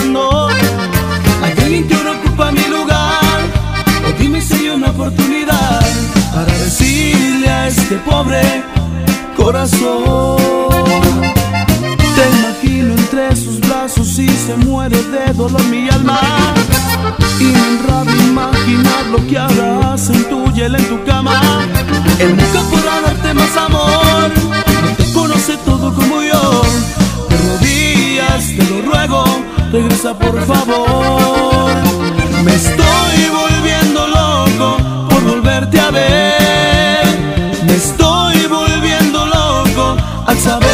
pasando. Hay alguien que ahora ocupa mi lugar, o dime si hay una oportunidad para decirle a este pobre corazón. Te imagino entre sus brazos y se muere de dolor mi alma, y me enrabia imaginar lo que harás en tu y él en tu cama. Él nunca podrá darte más amor, no te conoce todo como yo. De rodillas te lo ruego, regresa por favor. Me estoy volviendo loco por volverte a ver. Me estoy volviendo loco al saber